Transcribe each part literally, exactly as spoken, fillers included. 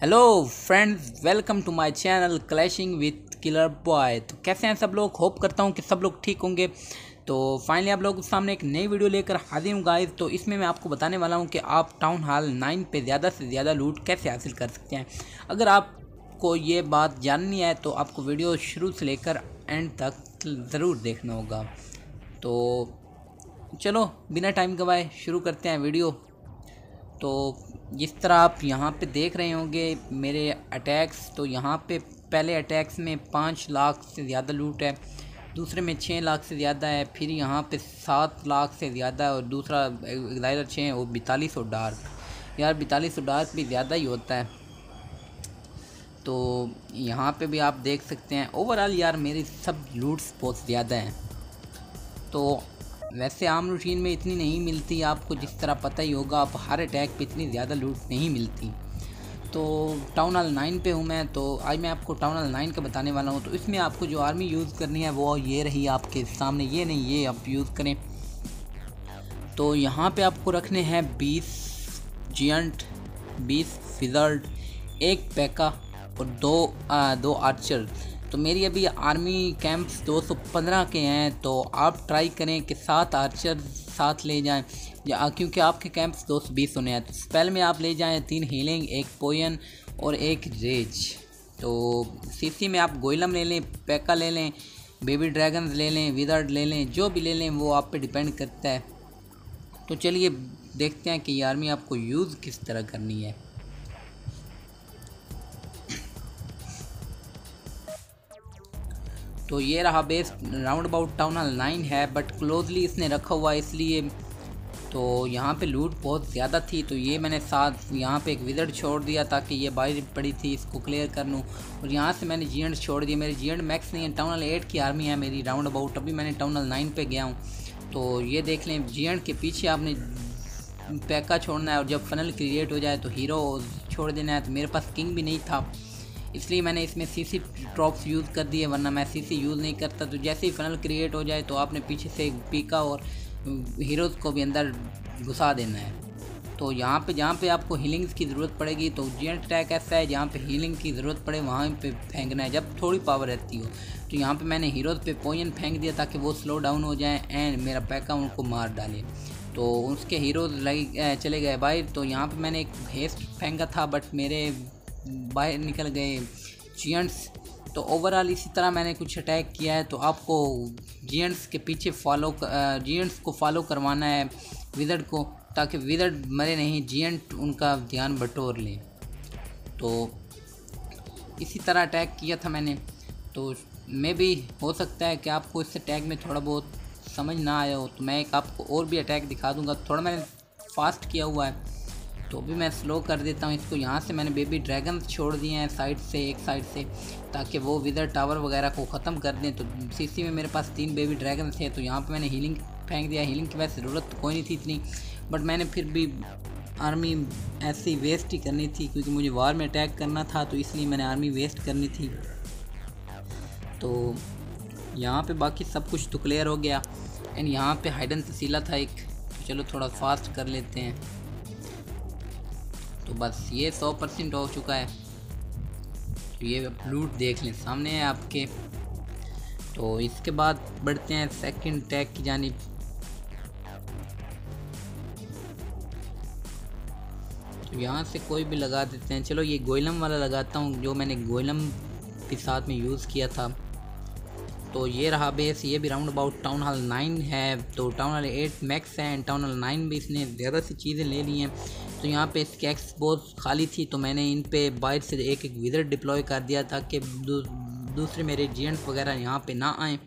Hello friends, welcome to my channel clashing with killer boy. तो कैसे हैं सब लोग? होप करता हूं कि सब लोग ठीक होंगे। तो फाइनली आप लोगों के सामने एक नई वीडियो लेकर हाजिर हूँ गाइस। तो इसमें मैं आपको बताने वाला हूं कि आप टाउन हॉल नाइन पे ज़्यादा से ज़्यादा लूट कैसे हासिल कर सकते हैं। अगर आपको ये बात जाननी है तो आपको वीडियो शुरू से लेकर एंड तक ज़रूर देखना होगा। तो चलो बिना टाइम गवाए शुरू करते हैं वीडियो। तो जिस तरह आप यहाँ पे देख रहे होंगे मेरे अटैक्स, तो यहाँ पे पहले अटैक्स में पाँच लाख से ज़्यादा लूट है, दूसरे में छः लाख से ज़्यादा है, फिर यहाँ पे सात लाख से ज़्यादा है और दूसरा एग्जाइजर छः और बैतालीस सौ डार्क। यार बैतालीस सौ डार्क भी ज़्यादा ही होता है। तो यहाँ पे भी आप देख सकते हैं ओवरऑल यार मेरी सब लूट्स बहुत ज़्यादा हैं। तो वैसे आम रूटीन में इतनी नहीं मिलती, आपको जिस तरह पता ही होगा, आप हर अटैक पे इतनी ज़्यादा लूट नहीं मिलती। तो टाउन हॉल नाइन पे हूँ मैं, तो आज मैं आपको टाउन हॉल नाइन का बताने वाला हूँ। तो इसमें आपको जो आर्मी यूज़ करनी है वो ये रही आपके सामने, ये नहीं ये आप यूज़ करें। तो यहाँ पे आपको रखने हैं बीस जियंट, बीस विज़र्ड, एक पैका और दो आ, दो आर्चर। तो मेरी अभी आर्मी कैंप्स दो सौ पंद्रह के हैं, तो आप ट्राई करें कि सात आर्चर साथ ले जाएं, या क्योंकि आपके कैंप्स दो सौ बीस होने हैं। तो स्पेल में आप ले जाएं तीन हीलिंग, एक पोयन और एक रेज। तो सीसी में आप गोइलम ले लें, पैका ले लें, बेबी ड्रैगन्स ले लें, विदर्ड ले लें, जो भी ले लें वो आप पे डिपेंड करता है। तो चलिए देखते हैं कि ये आर्मी आपको यूज़ किस तरह करनी है। तो ये रहा base, round about town hall nine है, बट क्लोजली इसने रखा हुआ है इसलिए। तो यहाँ पे लूट बहुत ज़्यादा थी, तो ये मैंने साथ यहाँ पे एक विज़र्ड छोड़ दिया ताकि ये बाहर पड़ी थी, इसको क्लियर कर लूँ। और यहाँ से मैंने जीएंट छोड़ दिए, मेरे जीएंट मैक्स नहीं है। टाउन हॉल एट की आर्मी है मेरी राउंड अबाउट। अभी मैंने टाउन हॉल नाइन पे गया हूँ। तो ये देख लें, जीएंट के पीछे आपने पैका छोड़ना है और जब फनल क्रिएट हो जाए तो हीरो छोड़ देना है। तो मेरे पास किंग भी नहीं था, इसलिए मैंने इसमें सीसी ट्रॉप्स यूज़ कर दिए, वरना मैं सीसी यूज़ नहीं करता। तो जैसे ही फनल क्रिएट हो जाए तो आपने पीछे से पीका और हीरोज़ को भी अंदर घुसा देना है। तो यहाँ पे जहाँ पे आपको हीलिंग्स की ज़रूरत पड़ेगी, तो जियंट अटैक ऐसा है जहाँ पे हीलिंग की ज़रूरत पड़े वहाँ पे फेंकना है जब थोड़ी पावर रहती हो। तो यहाँ पे मैंने हीरोज़ पे पोयन फेंक दिया ताकि वो स्लो डाउन हो जाए एंड मेरा पैका उनको मार डाले। तो उसके हीरोज़ लगे चले गए बाहर। तो यहाँ पे मैंने एक हेस्ट फेंका था, बट मेरे बाहर निकल गए जियंट्स। तो ओवरऑल इसी तरह मैंने कुछ अटैक किया है। तो आपको जियंट्स के पीछे फॉलो जियंट्स को फॉलो करवाना है विज़र्ड को, ताकि विज़र्ड मरे नहीं, जियंट उनका ध्यान बटोर लें। तो इसी तरह अटैक किया था मैंने। तो मे भी हो सकता है कि आपको इस अटैक में थोड़ा बहुत समझ ना आया हो, तो मैं एक आपको और भी अटैक दिखा दूंगा। थोड़ा मैंने फास्ट किया हुआ है, तो भी मैं स्लो कर देता हूँ इसको। यहाँ से मैंने बेबी ड्रैगन छोड़ दिए हैं साइड से, एक साइड से, ताकि वो विदर टावर वगैरह को ख़त्म कर दें। तो सीसी में मेरे पास तीन बेबी ड्रैगन थे, तो यहाँ पे मैंने हीलिंग फेंक दिया। हीलिंग की वैसे ज़रूरत तो कोई नहीं थी इतनी, बट मैंने फिर भी आर्मी ऐसी वेस्ट ही करनी थी, क्योंकि मुझे वार में अटैक करना था, तो इसलिए मैंने आर्मी वेस्ट करनी थी। तो यहाँ पर बाकी सब कुछ तो क्लियर हो गया। एंड यहाँ पर हाइडन तसीला था एक, तो चलो थोड़ा फास्ट कर लेते हैं। तो बस ये सौ परसेंट हो चुका है। तो ये लूट देख लें, सामने है आपके। तो इसके बाद बढ़ते हैं सेकंड टैग की जानिब। तो यहाँ से कोई भी लगा देते हैं। चलो ये गोइलम वाला लगाता हूँ, जो मैंने गोइलम के साथ में यूज़ किया था। तो ये रहा बेस, ये भी round about town hall nine है। तो टाउन हॉल एट मैक्स है एंड टाउन हॉल नाइन भी इसने ज़्यादा सी चीज़ें ले ली हैं। तो यहाँ पे इसकी एक्स बहुत खाली थी, तो मैंने इन पे बाहर से एक एक विज़र्ड डिप्लॉय कर दिया ताकि दू, दूसरे मेरे जियंट्स वगैरह यहाँ पे ना आएँ।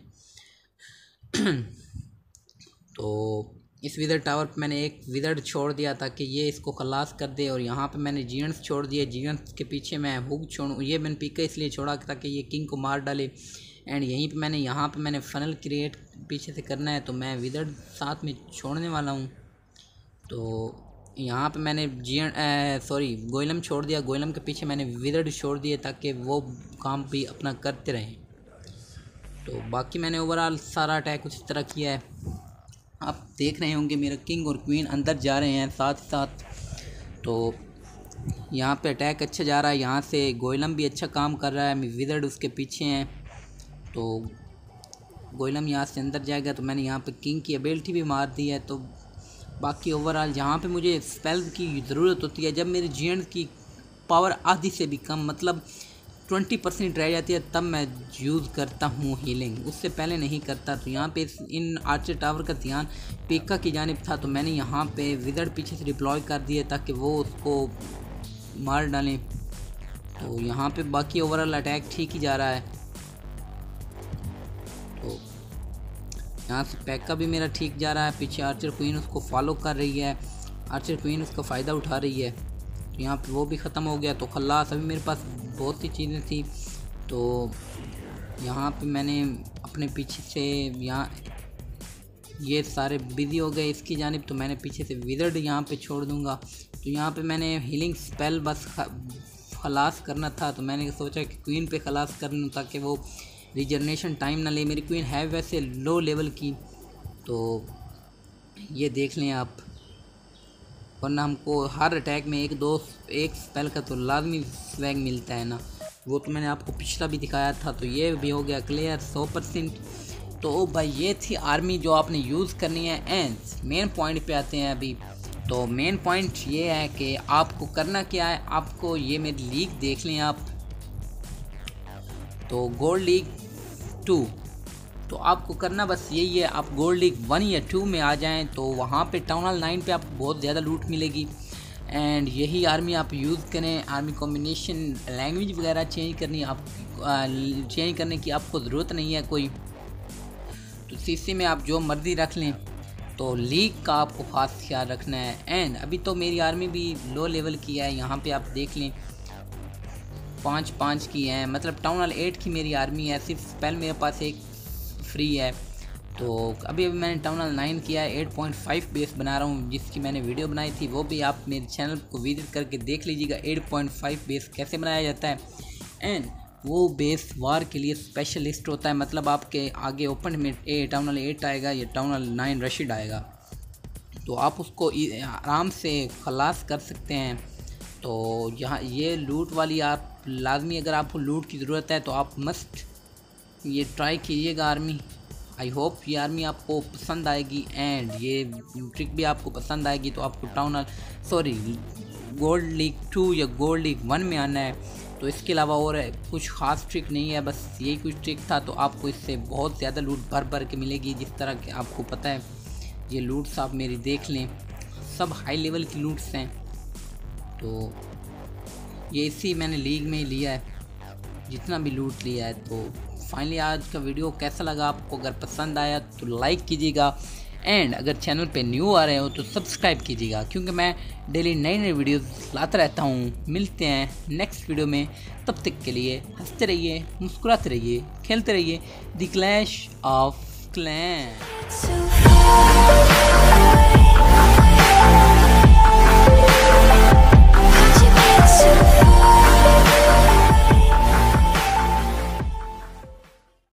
तो इस विज़र्ड टावर पे मैंने एक विज़र्ड छोड़ दिया ताकि ये इसको खलास कर दे, और यहाँ पे मैंने जियंट्स छोड़ दिए। जियंट्स के पीछे मैं हुक छोड़ूँ, ये मैंने पीका इसलिए छोड़ा ताकि ये किंग को मार डाले। एंड यहीं पे मैंने यहाँ पे मैंने फनल क्रिएट पीछे से करना है, तो मैं विज़र्ड साथ में छोड़ने वाला हूँ। तो यहाँ पे मैंने जियन सॉरी गोइलम छोड़ दिया, गोइलम के पीछे मैंने विज़र्ड छोड़ दिए ताकि वो काम भी अपना करते रहें। तो बाकी मैंने ओवरऑल सारा अटैक उसी तरह किया है। आप देख रहे होंगे मेरा किंग और क्वीन अंदर जा रहे हैं साथ साथ। तो यहाँ पे अटैक अच्छा जा रहा है, यहाँ से गोइलम भी अच्छा काम कर रहा है, विज़र्ड उसके पीछे हैं। तो गोइलम यहाँ से अंदर जाएगा तो मैंने यहाँ पे किंग की एबिलिटी भी मार दी है। तो बाकी ओवरऑल यहाँ पे मुझे स्पेल्स की ज़रूरत होती है जब मेरे जीएंड की पावर आधी से भी कम मतलब ट्वेंटी परसेंट रह जाती है, तब मैं यूज़ करता हूँ हीलिंग, उससे पहले नहीं करता। तो यहाँ पे इन आर्चर टावर का ध्यान पीका की जानिब था, तो मैंने यहाँ पे विज़र्ड पीछे से डिप्लॉय कर दिए ताकि वो उसको मार डालें। तो यहाँ पे बाकी ओवरऑल अटैक ठीक ही जा रहा है। तो यहाँ से पैका भी मेरा ठीक जा रहा है, पीछे आर्चर क्वीन उसको फॉलो कर रही है, आर्चर क्वीन उसका फ़ायदा उठा रही है। तो यहाँ पे वो भी ख़त्म हो गया। तो खल्लास, अभी मेरे पास बहुत सी चीज़ें थी। तो यहाँ पे मैंने अपने पीछे से यहाँ ये सारे बिज़ी हो गए इसकी जानिब, तो मैंने पीछे से विज़र्ड यहाँ पे छोड़ दूँगा। तो यहाँ पे मैंने हीलिंग स्पेल बस खलास करना था, तो मैंने सोचा कि क्वीन पे खलास कर लूँ ताकि वो रिजनरेशन टाइम ना ले। मेरी क्वीन है वैसे लो लेवल की, तो ये देख लें आप, वरना हमको हर अटैक में एक दो एक स्पेल का तो लाजमी स्वैग मिलता है ना, वो तो मैंने आपको पिछला भी दिखाया था। तो ये भी हो गया क्लियर सौ परसेंट। तो भाई ये थी आर्मी जो आपने यूज़ करनी है। एंड मेन पॉइंट पे आते हैं अभी। तो मेन पॉइंट ये है कि आपको करना क्या है, आपको ये मेरी लीग देख लें आप, तो गोल्ड लीग टू, तो आपको करना बस यही है, आप गोल्ड लीग वन या टू में आ जाएं तो वहाँ पे टाउन हॉल नाइन पे आपको बहुत ज़्यादा लूट मिलेगी। एंड यही आर्मी आप यूज़ करें। आर्मी कॉम्बिनेशन लैंग्वेज वगैरह चेंज करनी आप चेंज करने की आपको ज़रूरत नहीं है कोई, तो सीसी में आप जो मर्ज़ी रख लें। तो लीग का आपको ख़ास ख्याल रखना है। एंड अभी तो मेरी आर्मी भी लो लेवल की है, यहाँ पे आप देख लें पाँच पाँच की है, मतलब टाउन हॉल एट की मेरी आर्मी है। सिर्फ स्पेल मेरे पास एक फ्री है। तो अभी अभी मैंने टाउन हॉल नाइन किया है, एट पॉइंट फाइव बेस बना रहा हूँ, जिसकी मैंने वीडियो बनाई थी, वो भी आप मेरे चैनल को विजिट करके देख लीजिएगा एट पॉइंट फाइव बेस कैसे बनाया जाता है। एंड वो बेस वार के लिए स्पेशलिस्ट होता है, मतलब आपके आगे ओपन में ए टाउन हॉल एट आएगा या टाउन हॉल नाइन रशिड आएगा, तो आप उसको आराम से खलास कर सकते हैं। तो यहाँ ये लूट वाली आप लाजमी, अगर आपको लूट की ज़रूरत है तो आप मस्ट ये ट्राई कीजिएगा आर्मी। आई होप ये आर्मी आपको पसंद आएगी एंड ये ट्रिक भी आपको पसंद आएगी। तो आपको town hall sorry gold league two या गोल्ड लीग वन में आना है। तो इसके अलावा और कुछ ख़ास ट्रिक नहीं है, बस यही कुछ ट्रिक था। तो आपको इससे बहुत ज़्यादा लूट भर भर के मिलेगी, जिस तरह के आपको पता है। ये लूट्स आप मेरी देख लें, सब हाई लेवल की लूट्स हैं। तो ये इसी मैंने लीग में ही लिया है, जितना भी लूट लिया है। तो फाइनली आज का वीडियो कैसा लगा आपको, अगर पसंद आया तो लाइक कीजिएगा एंड अगर चैनल पे न्यू आ रहे हो तो सब्सक्राइब कीजिएगा, क्योंकि मैं डेली नई नई वीडियोस लाता रहता हूँ। मिलते हैं नेक्स्ट वीडियो में, तब तक के लिए हंसते रहिए, मुस्कुराते रहिए, खेलते रहिए। The clash of clans.